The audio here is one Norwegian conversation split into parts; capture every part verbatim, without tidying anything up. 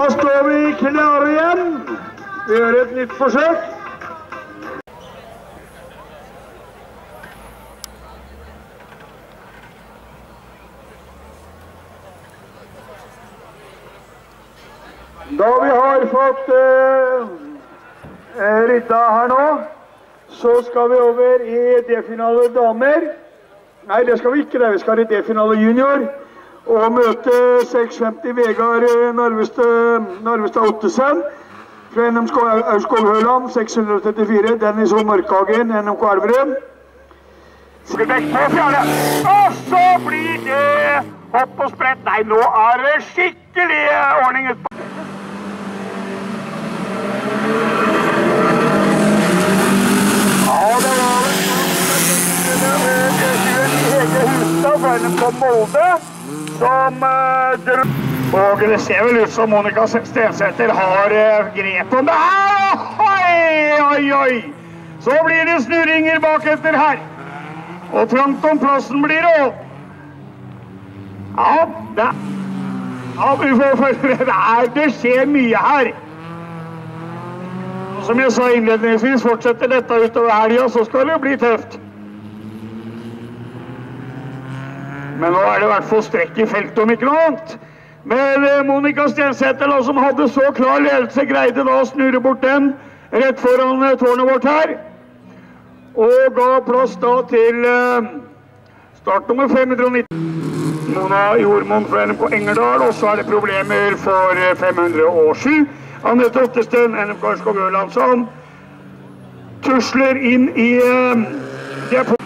Da står vi klare igjen. Vi gjør et nytt forsøk. Da vi har fått uh, rydda her nå, så skal vi over i D-finale damer. Nei, det skal vi ikke, det. Vi skal i D-finale junior. Og møte seks femti Vegard Narvestad Ottesen fra N M Aurskog-Høland, seks hundre trettifire, Dennis og Markhagen, N M K Elverum. Skubekk på fjerde, og så blir det hopp og sprett. Nei, nå er det skikkelig ordning utpå. Ja, det var det Hege Hustad fra N M K Molde. Som, uh, og det ser vel ut som Monica Stensæter har uh, grep om det her. Oi, oi, oi. Så blir det snurringer bak etter her. Og trangt om plassen blir det opp. Ja, det, ja, vi får følge det her. Det skjer mye her. Og som jeg sa innledningsvis, fortsetter dette utover helgen, så skal det bli tøft. Men nå er det i hvert fall strekk i feltet om ikke noe annet. Men eh, Monica Stensæter, som hadde så klar ledelse, greide da å snurre bort den rett foran eh, tårnet vårt her. Og ga plass da til eh, startnummer fem hundre nitten. Mona Jormon fra N M K Engerdal, og så er det problemer for eh, fem hundre og sju. Annette Ottesten, N M K Aurskog-Høland, som tusler inn i eh, det på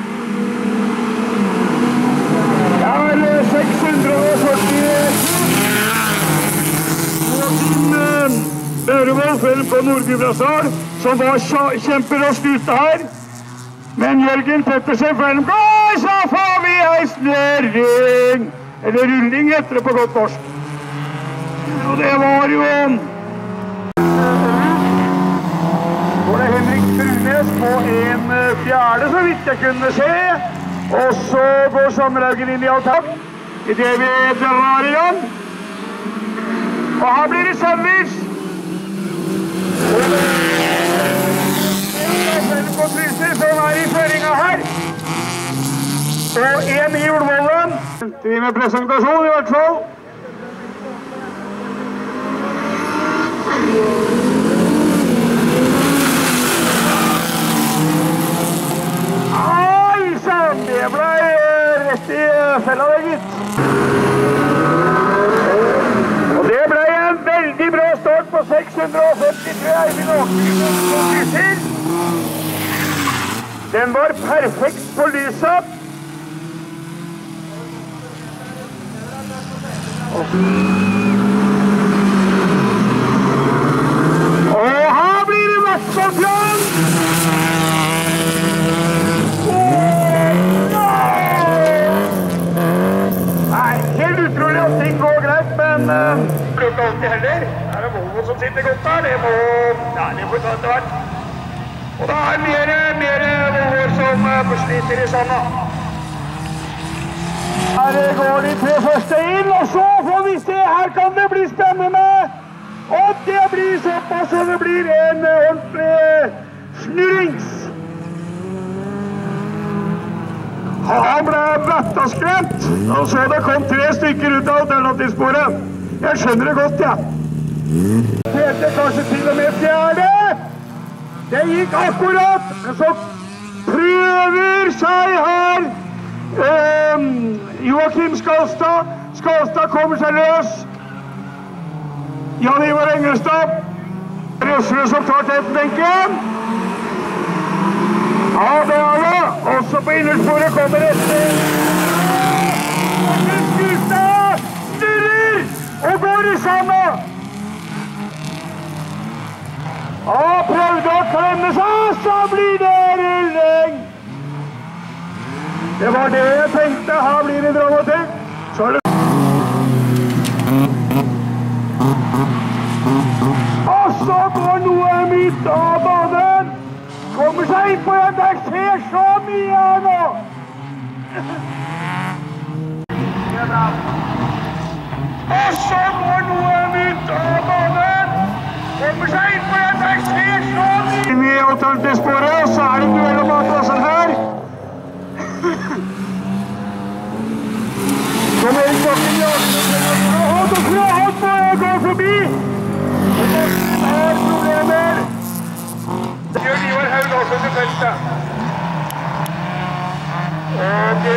seks hundre og førti Martin Børevold fra N M K Nord-Gudbrandsdal, som var kjemperaskt ute her. Men Jørgen Pettersen fra N M K, så får vi en snurring! Eller rulling etter det på godt norsk. Og det var jo... Så er det Henrik Strunes på en fjerde, så vidt jeg kunne se. Og så går Sammerhaugen inn i attack i det vi drar i gang. Og her blir det sandwich. Og det er på Trysil som er i føringen her. Og en i Ulvollen. Venter vi med presentasjon i hvert fall. Det ble rett i fella det, gitt. Og det ble en veldig bra start på seks hundre og femtitre Eivind Åkersen. Den var perfekt på lyset. Og her blir det vært på plan! Ting går greit, men uh, det er ikke alltid heller. Det er Volvo som sitter godt der. Det må... Ja, det får ta etter hvert. Og det er mer, mer Volvoer som uh, sliter i sanda. Her går de tre første inn, og så får vi se. Her kan det bli spennende. Og det blir såpass, så det blir en uh, ordentlig snurrings. Han ble bøttaskremt, og så det kom tre stykker ut av alternativsporet. Jeg skjønner det godt, ja. Tete kanskje til og med fjerde. Det gikk akkurat, men så prøver seg her um, Joachim Skalstad. Skalstad kommer seg løs. Jan Ivar Engelstad. Røsler som tar tettbenken. Ja, det er det. Også på innersporet kommer etter. Martin Skustad snurrer og går i samme. Ja, prøvde å klemme seg, så blir det rulling. Det var det jeg tenkte. Her blir det dramatikk. Så er det... Og så går noe midt av banen. Kommer seg inn på en, der skjer så mye her nå! Og så går noe midt av kommer seg inn på en backstage. Inn i alternativsporet, så er det duell om bakplassen her. Kom Erik Bakken, ja. Og så tror jeg han må gå forbi. Og Morten har problemer. Bjørn Ivar Haug også til feltet. Og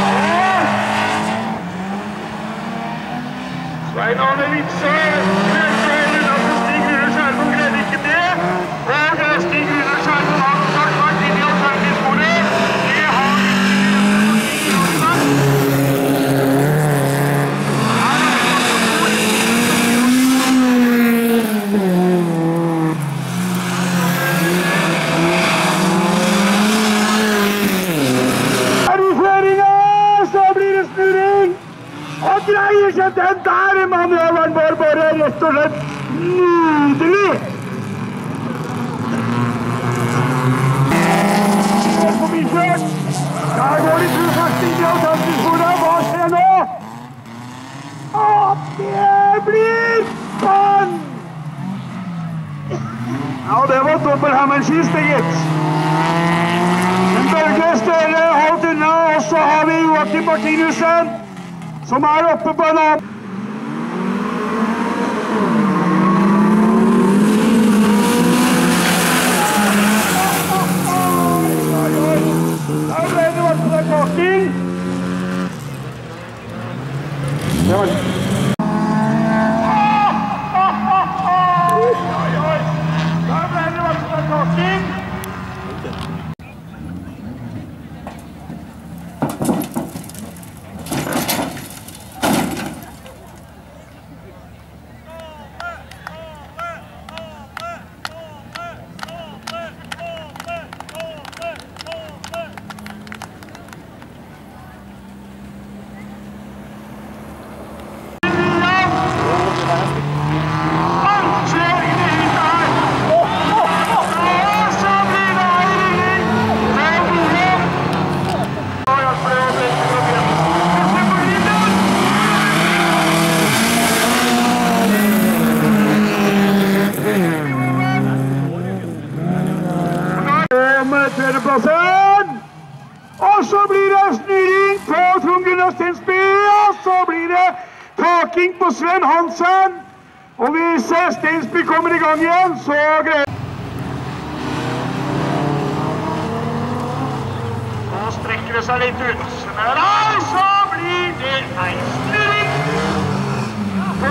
Svein Arne Vitse, Stig Runar Skjærmund greide ikke det. Og Stig Runar Skjærmund har sagt vært inn i alternativsporet. Det har greier seg den der manøveren var bare rett og slett nydelig. Forbikjørt. Der går de to første inn i alternativsporet. Hva skjer nå? Og det blir spann! Ja, det var dobbelthammerskist, det gitt. Men Børge Støre holdt unna, og så har vi Joakim Martinussen, som er oppe på en annen. Der ble det vært på den baking. Det var det. Der ble det vært på den baking. Og så blir det snyring på Trond Gunnar Stensby, og så blir det paking på Sven Hansen. Og hvis Stensby kommer i gang igjen, så greier. Nå strekker det seg litt ut. Men så blir det en snyring på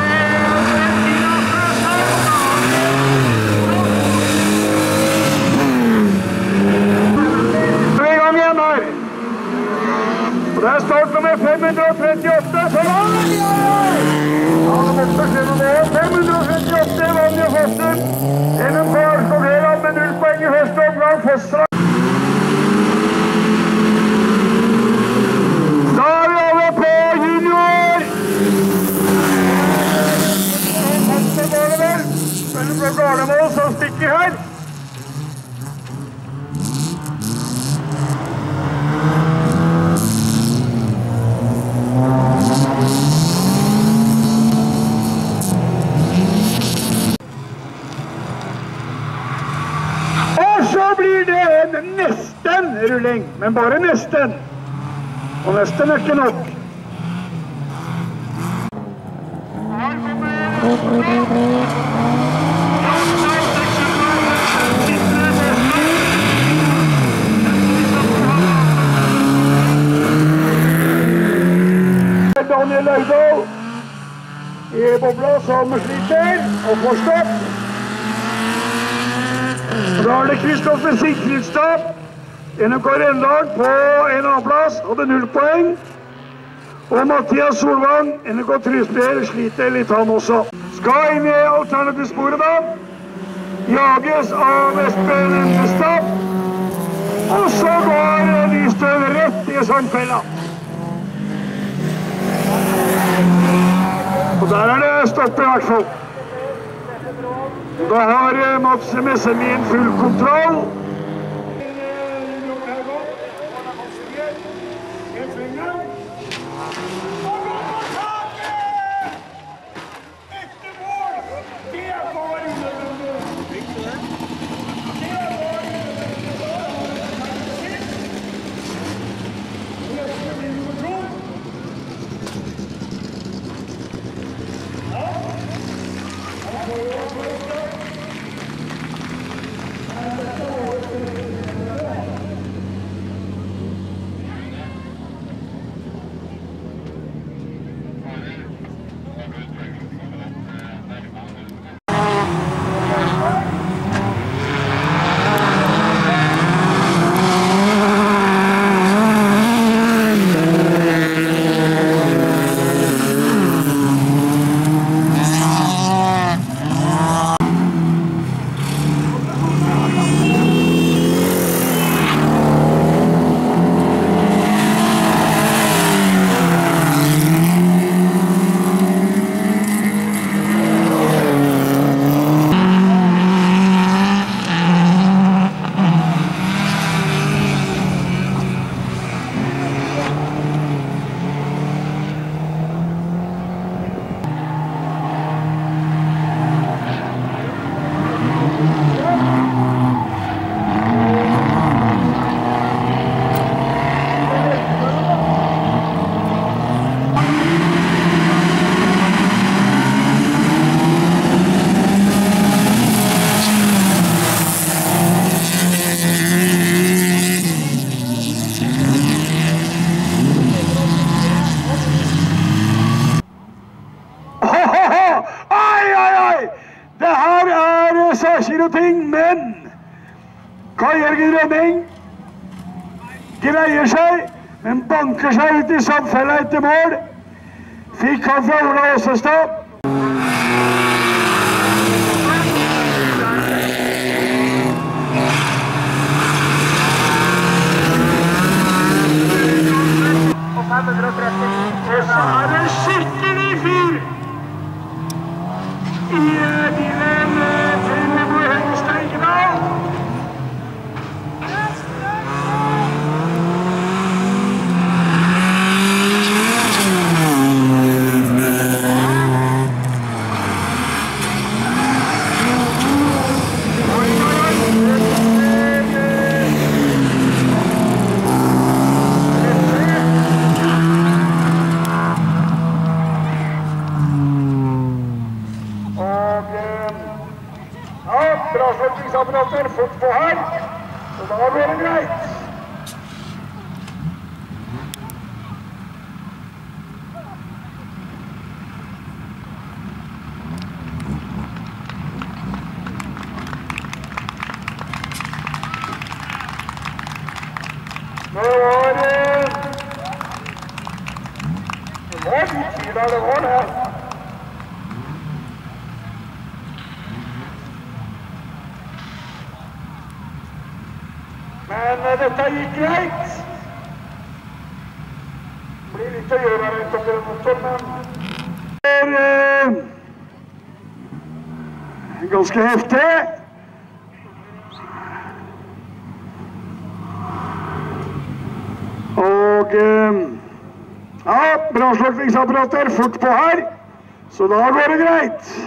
det er start nummer fem hundre trettiåtte, så langt! Ja, det måtte skje noe med fem hundre trettiåtte, Vanja Foster. Gjennom par skolerer han med null poeng i første omgang, Foster. Da er vi over på junior. Foster var det vel. Spiller på Gardermoen som stikker her. Så blir det en nesten rulling, men bare nesten. Og nesten er ikke nok. Daniel Løydal i bobla som sliter og får stopp. Da er det Kristoffer Sigfridstad, N M K Rendalen på en annen plass, hadde null poeng. Og Mathias Solvang, N M K Trysbjer, sliter litt han også. Skal inn i alternativsporet da. Jages av Espen Endestad. Og så går Nystøv rett i Sandfella. Og der er det stopp i hvert fall. Da har Mats Messemien full kontroll. småkilo ting, men Kai Jørgen Rønning greier seg, men banker seg ut i samfella etter mål. Fikk han fra Ola Åsestad. Og så er det skikkelig fyr i bilen til Bo Hengsteikendal. Avslutningsapparater fort på her, så da blir det greit. Det var det var litt tid da det var det. Men dette gikk greit. Det blir litt å gjøre rundt om den motoren, men det er uh, ganske heftig. Og uh, ja, brannslukningsapparater fort på her, så da går det greit.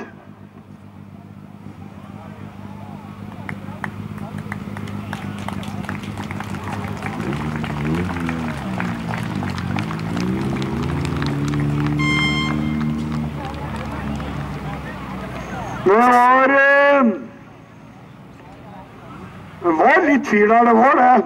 Det var, det var litt fyr der, det var det.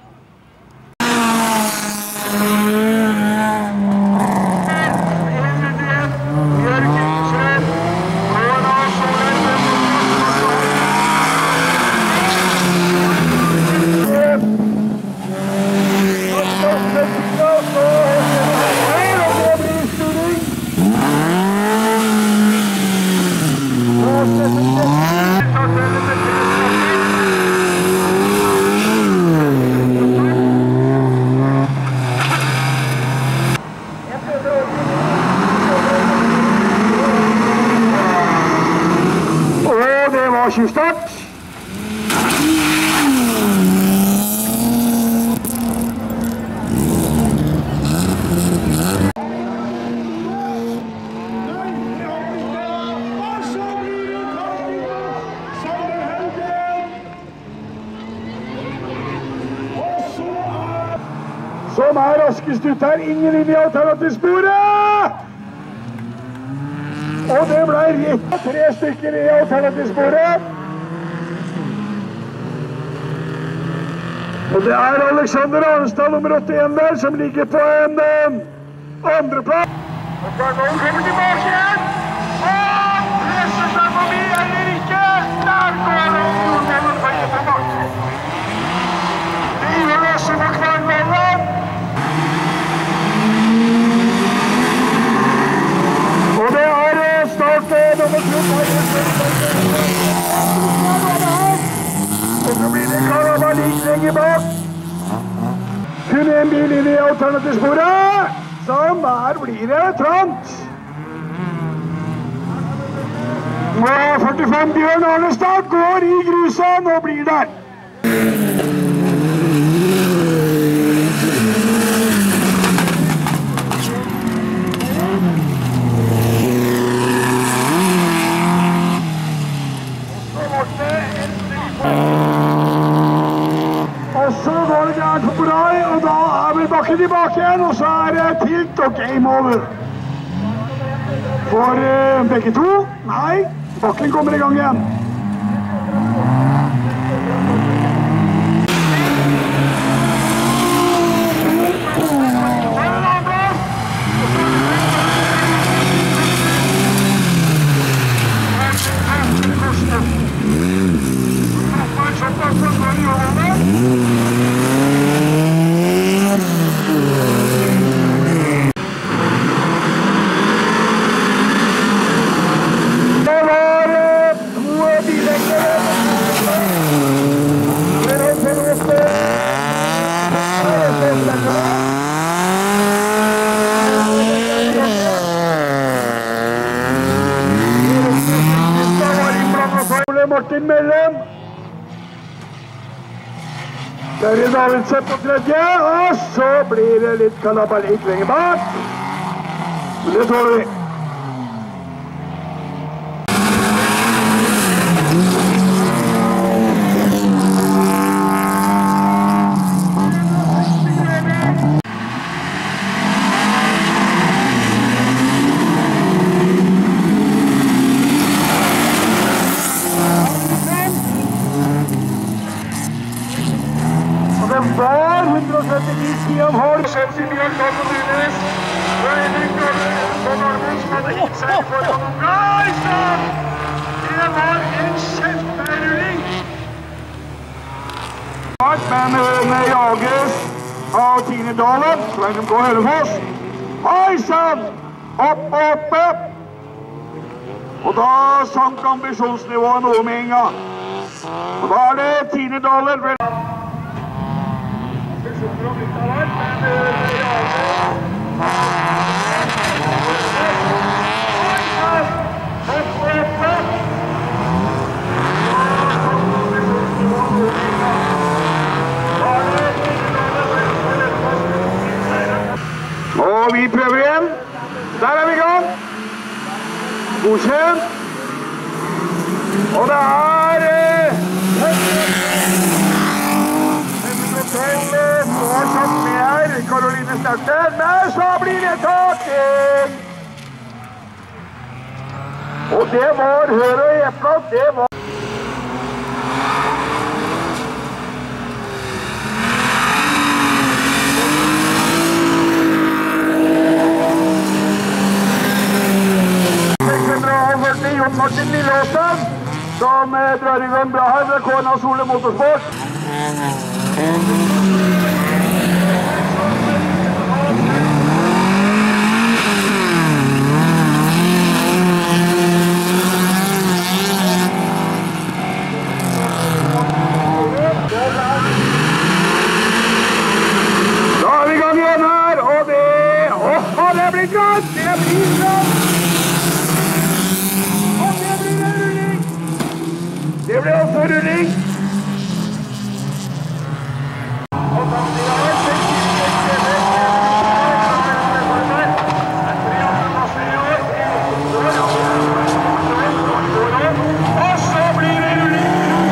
Tjuvstart. Som er raskest ut her, ingen inn i alternativsporet! Og det ble rett tre stykker i alternativsporet. Og det er Alexander Arnstad, nummer åttien der, som ligger på en uh, andreplass. Og Bjørnholm kommer tilbake igjen. Og presser seg forbi, eller ikke. Der går det om Nordmellen på hjemme bak. Det gjør det som er Kvarnmellen. Og det er start nummer to. Og så blir det Karavalik lenger bak. Kun en bil inn i alternativsporet. Sånn, der blir det trangt. Og førtifem Bjørn Arnestad går i grusen og blir der. Og så går det der på Brai, og da er vel bakken tilbake igjen, og så er det tilt og game over. For uh, begge to, nei, bakken kommer i gang igjen. Martin Mellem. Terje Davidsen på tredje, og så blir det litt kalabalik lenger bak. Men det tåler vi. Var hundre og syttini ti og en halv. Skjønt i Bjørn Karl Kommunes. Røyning på Norge som hadde gitt seg foran noen. Nei, sånn! Det var en kjemperulling. Men det jages av Tine Dalen. Sveinum går Hønefoss. Hei, sann! Opp, opp, opp! Og da sank ambisjonsnivået noe med en gang. Og da er det Tine Dalen. Og vi prøver igjen. Der er vi i gang. Godkjent. Og det er var satt med her, Karoline Sterte, men så blir det taking! Og det var hør og eplet, det var... seks hundre og førti Jon Martin Lillåsen, som drar i gang bra her ved K N A Sole Motorsport. Det blir grønt! Det blir grønt! Og det blir en rulling! Det blir også rulling! Og da blir det en og så blir det rulling!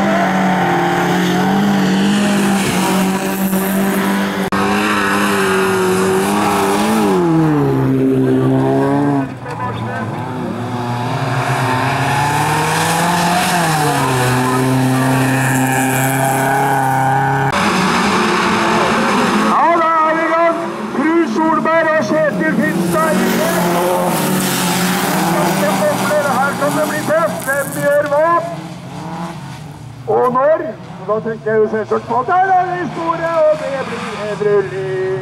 Og når, da tenker jeg jo selvsagt på at der er det store, og det blir en rulling.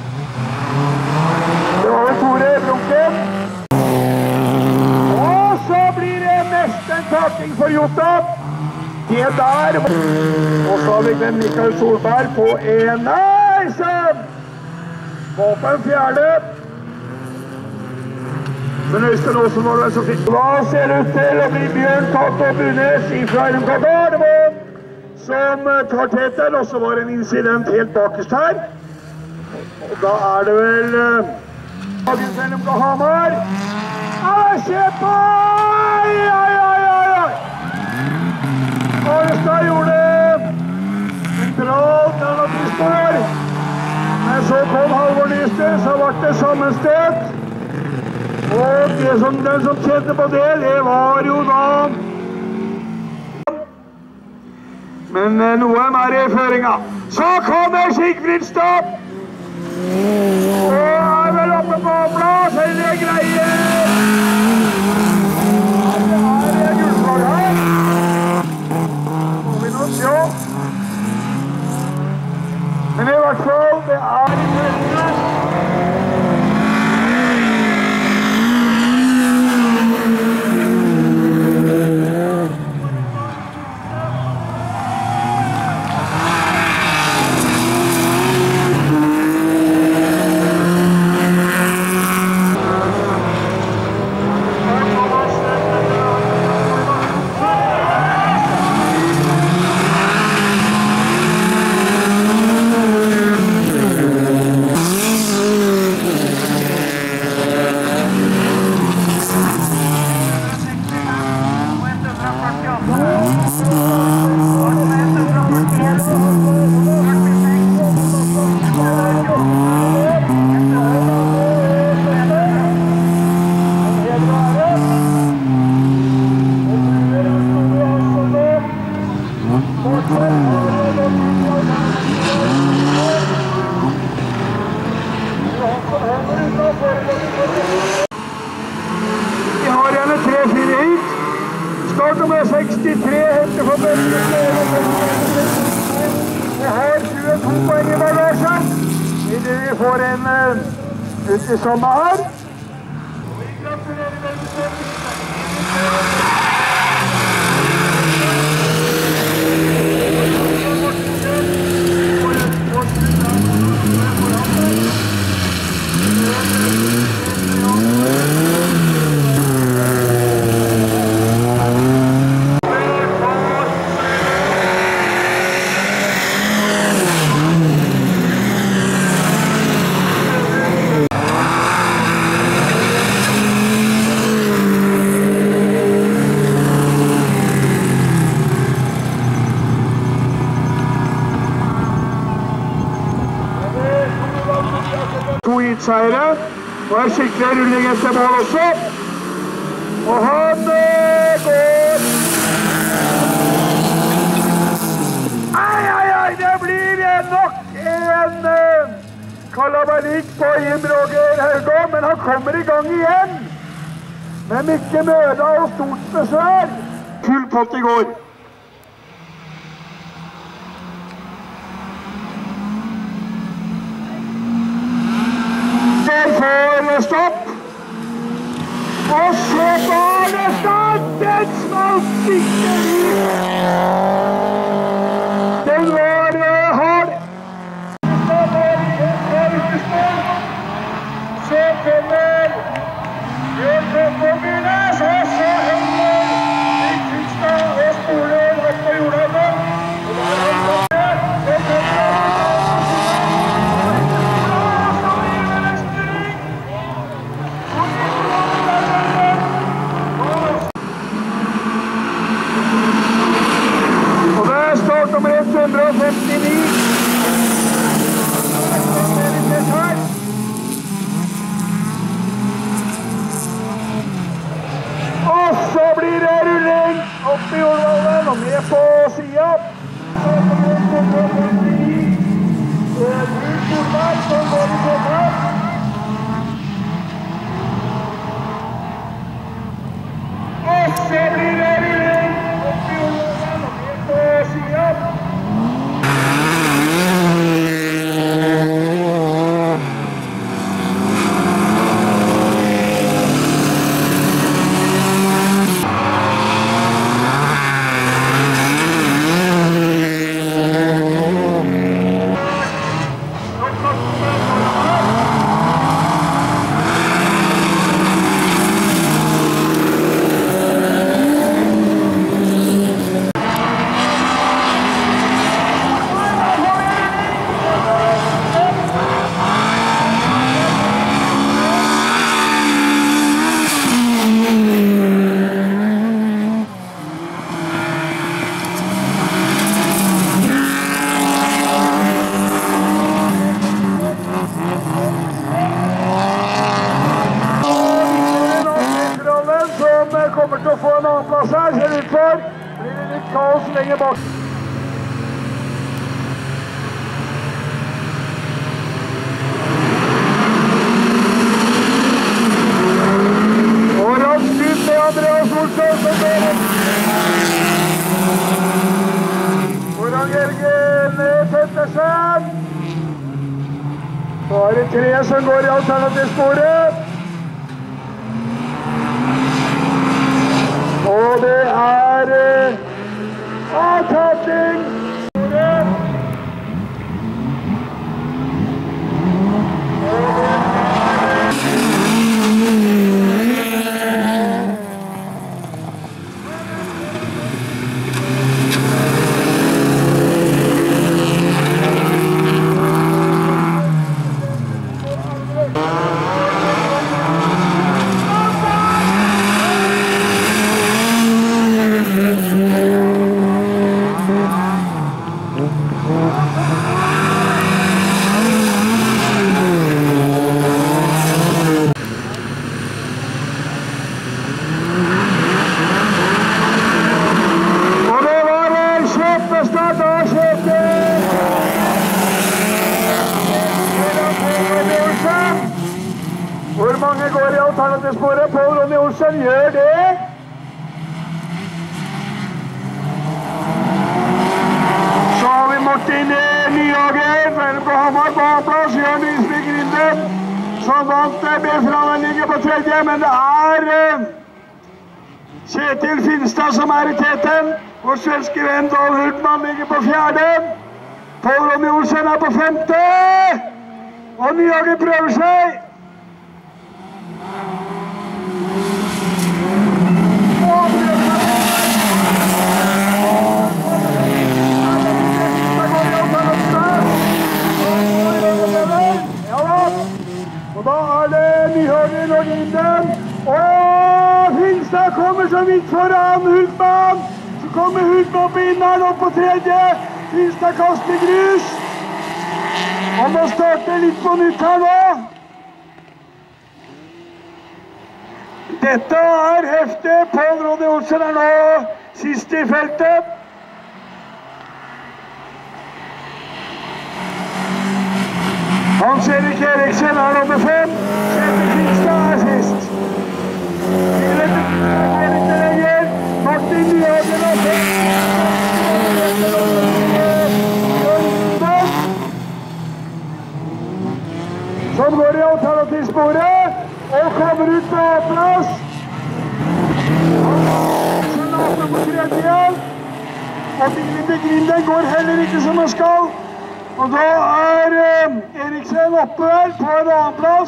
Det var det store brunken. Og så blir det nesten taking for Jota. Det der. Og så har vi Glenn Mikael Solberg på en. Nei, sann! På en fjerde. Men Øystein Aasen var det så fint. Da ser det ut til å bli Bjørn Cato Bunes fra R M K Gardermoen som tar teten, og så var det en incident helt bakerst her. Og da er det vel Dagens R M K Hamar. Ah, se på! Ai, ai, ai, ai, ai! Arnestad gjorde sentralt der når de står. Men så kom Halvor Nystø, så ble det sammenstøt. Og det som, den som kjente på det, det var jo da... Men noe mer i føringen. Så kommer Sigfridstad! Og er vel oppe på plass, eller greier! Det er gullflagg her. Må vi nå se. Men i hvert fall, det er i føringen. Startnummer sekstitre henter for Børge. Vi har tjueto poeng i bagasjen. Idet vi får en uh, ut i samme her. Vi gratulerer Børge. Seire, og er skikkelig rulling etter mål også. Og han går. Ai, ai, ai, det blir nok en uh, kalabalik på Jim Roger Haugå, men han kommer i gang igjen. Med mye møda og stort besvær. Full pott i går. For stopp. Og så var det stand. Den smalt ikke ut. Den var hard. Så kommer Bjørn Forbundes, og så henger Vikingstad og spoler opp på jordene. Og der har han nummer ett hundre femtini. Og så blir det rulling opp i jordvallen og med på siden. Det er en stormann som går i kjøkken. Og så blir det rulling opp i jordvallen og med på siden. Kommer til å få en annen plass her, ser ut for. Blir det litt kaos lenger bak. Og raskt ut med Andreas Olsson som går. Foran Jørgen Pettersen. Så er det tre som går i alternativsporet. Og det er uh, avtatting. Hvor mange går i alternativsporet? Pål Ronny Olsen gjør det. Martin Nyhagen, N M K Hamar på plass, Jørn Risby Grinden, som vant B-finalen, ligger på tredje, men det er Kjetil Finstad som er i teten. Vår svenske venn Dan Hultmann ligger på fjerde. Paul Ronny Olsen er på femte. Og Nyhagen prøver seg. Og da er det Nyhagen og Grinden. Og Finstad kommer så vidt foran Hultmann. Så kommer Hultmann på inneren opp på tredje. Finstad kaster grus. Han må starte litt på nytt her nå. Dette er heftig. Paul Ronny Olsen er nå sist i feltet. Hans-Erik Eriksen er nummer fem. Kjetil Finstad er sist. Martin Nyhagen og som går i alternativsporet og kommer ut på A-plass. Han later på tredje. Og bilen til Grinden går heller ikke som den skal. Og da er Eriksen oppe på en annen plass.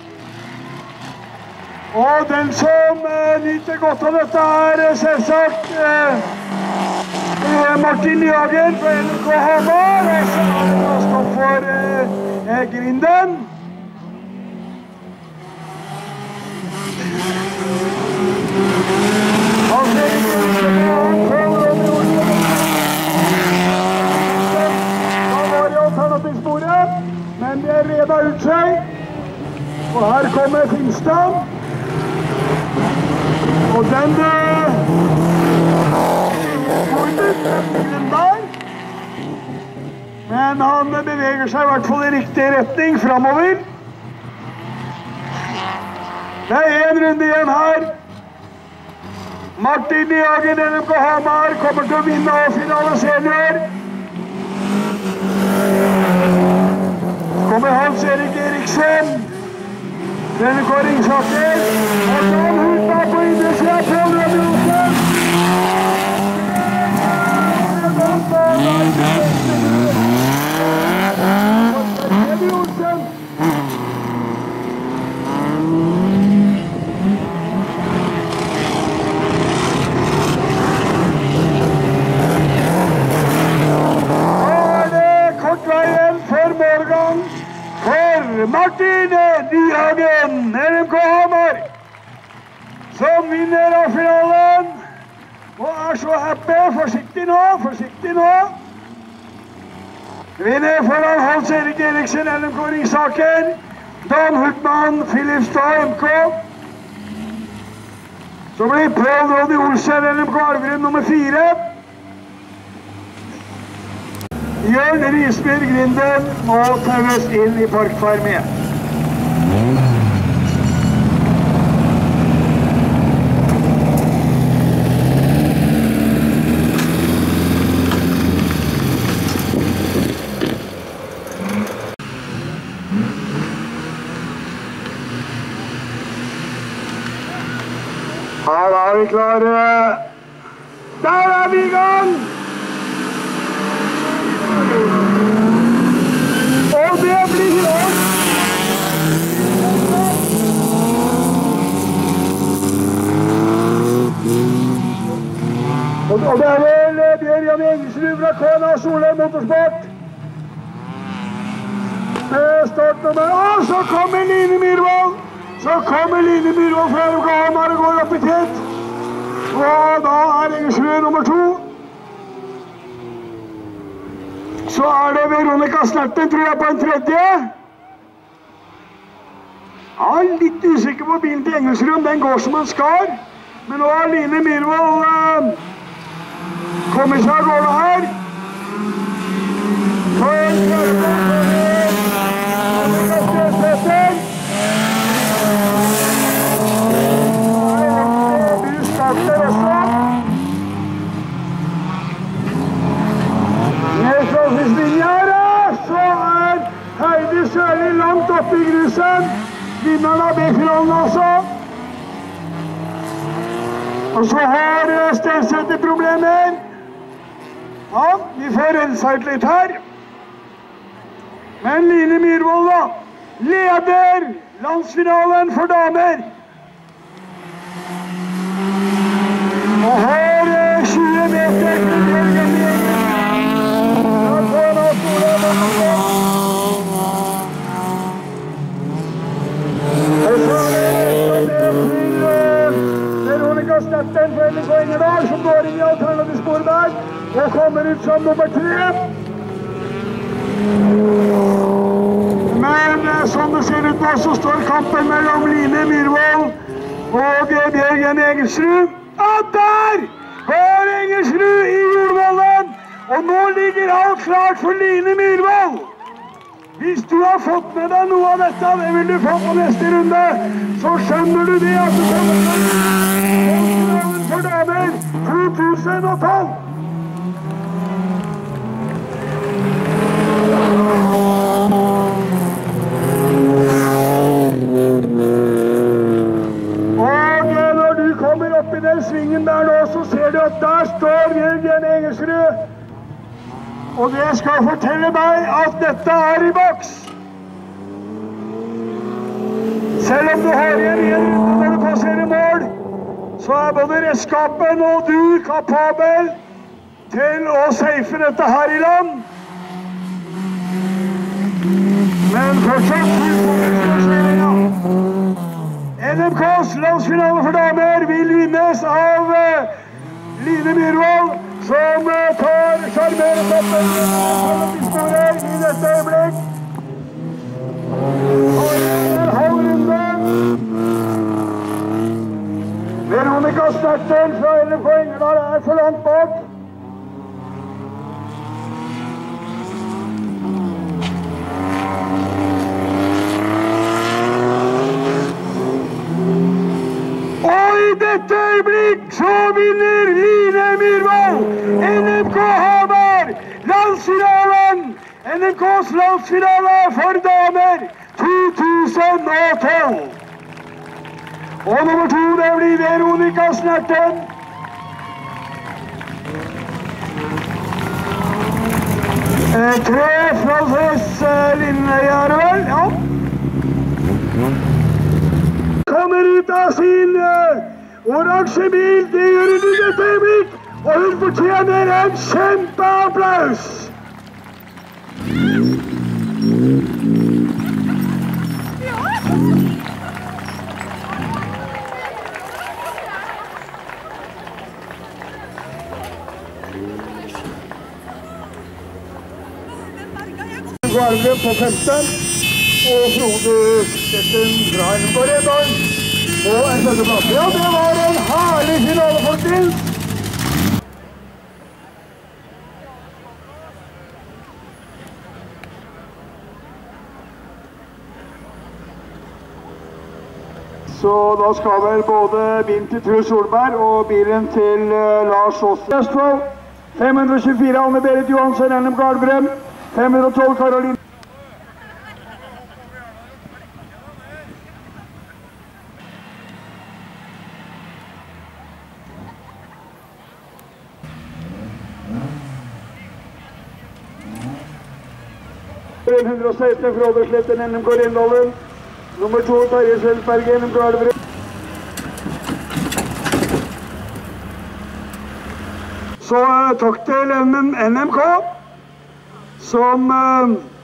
Og den som eh, nyter godt av dette er selvsagt eh, Martin Nyhagen fra N M K Hamar, og så er det stått for eh, Grinden. Han ser ikke ut som han prøver å bli Han var i alternativsporet, men det er reda ut seg. Og her kommer Finstad. Og den der. Men han beveger seg i hvert fall i riktig retning fremover. Det er en runde igjen her. Martin Nyhagen, N M K Hamar, kommer til å vinne A-finale senior. Kommer Hans-Erik Eriksen. N M K Ringsaker. Og Dan Hultmann på innersiden. Paul Ronny Olsen. Martin Nyhagen, N M K Hamar, som vinner av finalen. Og er så happy. Forsiktig nå, forsiktig nå. Vinner foran Hans-Erik Eriksen, N M K Ringsaker. Dan Hultmann, Filipstad, M K. Så blir Paul Ronny Olsen, N M K Elverum nummer fire. Jørn Risby Grinden må taues inn i parkfarmen. Ja, da er vi klare. Der er vi i gang! Og det blir oss! Og det er vel Bjørn Engelsrud fra K N A Solheim Motorsport. Med startnummer. Og så kommer Line Myhrvold! Så kommer Line Myhrvold fra N M K Hamar og går opp i tett. Og da er Engelsrud nummer to. Så er det Veronica Snerten, tror jeg, på en tredje. Ja, litt usikker på bilen til Engelsrud, den går som den skal. Men nå har Line Myhrvold eh, kommet seg av gårde her. Så en tredje. This is B-finalen altså. Og så har Stensæter problemer. Ja, vi får renset litt her. Men Line Myhrvold da, leder landsfinalen for damer. Og har tjue meter til Jørgen Jørgen. Ja, på en av store måneder. Og så er det til Veronica Stetten for L K Engerdal, som går inn i alternativ Sporberg, og kommer ut som nummer tre. Men som det ser ut nå, så står kampen mellom Line Myhrvold og Bjørgen Engelsrud. Og der går Engelsrud i jordvollen, og nå ligger alt klart for Line Myhrvold. Hvis du har fått med deg noe av dette, det vil du få på neste runde, så skjønner du det at du kommer til for damer to tusen og tolv. Og når du kommer opp i den svingen der nå, så ser du at der står Jørgen Engelsrud. Og det skal fortelle meg at dette er i boks. Selv om du har igjen igjen når du passerer mål, så er både redskapen og du kapabel til å safe dette her i land. Men fortsatt N M K's landsfinale for damer vil vinnes av Line Myhrvold, som tar sjarmeretoppen i dette øyeblikk. Og en halv runde. Veronica Stetten fra L K Engerdal er for langt bak. Og i dette øyeblikk så vinner Line Myhrvold N M K Hamar landsfinalen. N M K's landsfinale for damer to tusen og tolv. Og nummer to, det blir Veronica Stetten. Eh, tre Frances Lindøyer, vel? Ja. Kommer ut av sin uh, oransje bil, det gjør hun i dette øyeblikk, og hun fortjener en kjempeapplaus. Garve på femten, og Frode Stetten fra N M K Rendalen på en tredjeplass. Ja, det var en herlig finale, folkens! Så da skal vel både bilen til Truls Solberg og bilen til uh, Lars Åse Østfold. fem hundre og tjuefire Anne-Berit Johansen, N M K Albrem. fem hundre og tolv Karoline. en hundre og seksten Frode Sletten, N M K Rendalen. Nummer to Terje Skjelsberg, N M K Albrem. Så takk til N M K, som